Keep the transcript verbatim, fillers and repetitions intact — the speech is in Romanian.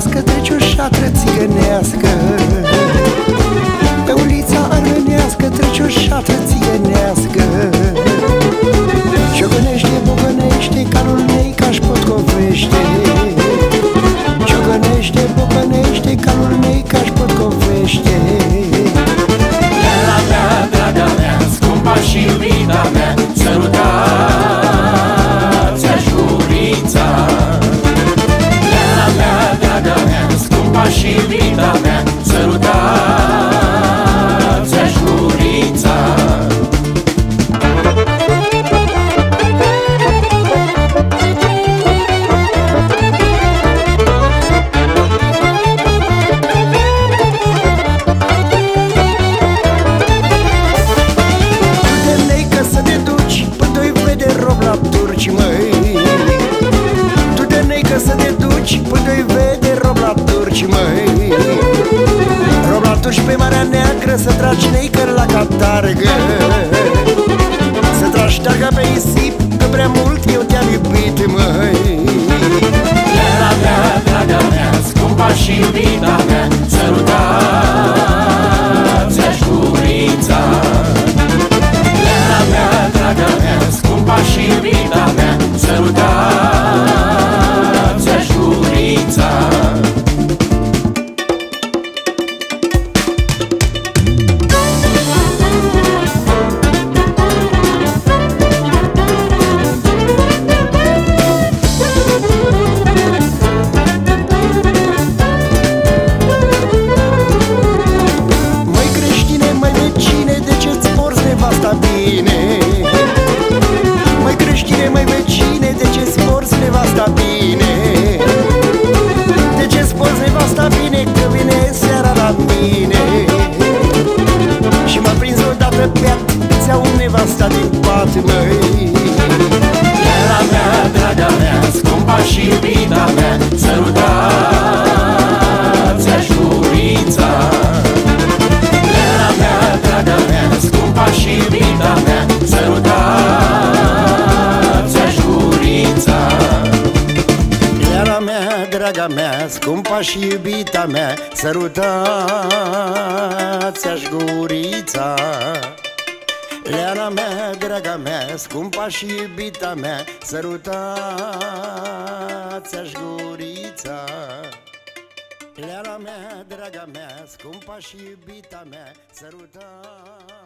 armenească trece o șatră țigănească. Pe ulița armenească trece o șatră țigănească. Ciogănește, bogănește, calul neica-și potcovește. Ciogănește, bogănește, calul neica-și potcovește. Lela mea, draga mea, scumpa și iubita mea, sărutați-aș gurița. Lela mea, draga mea, scumpa și iubita mea, sărutați-aș gurița. Turci, măi, tu de neică să te duci până-i vede rob la turci, măi. Rob la turci pe Marea Neagră să tragi neică la catargă. Să tragi targa pe isip, că prea mult eu te-am iubit, măi. Lela mea, draga mea, scumpa și iubita mea, sărutați-aș gurița. Lela mea, draga mea, scumpa și iubita mea, sărutați-aș gurița. Măi creștine, măi vecine, de ce-ți porți nevasta bine? Măi creștine, măi vecine, de ce-ți porți nevasta bine? De ce-ți porți nevasta bine, că vine seara la mine? Și m-a prins odată beat, îți iau nevasta din pat, măi. Lela mea, draga mea, scumpa și iubita mea, sărutați-aș gurița. Lela mea, draga mea, scumpa și iubita mea, sărutați-aș gurița. Lela mea, draga mea, scumpa și iubita mea, sărutați-aș gurița. Lela mea, draga mea, scumpa și iubita mea, sărutați-aș gurița. Lela mea, draga mea, scumpa și iubita mea, sărutați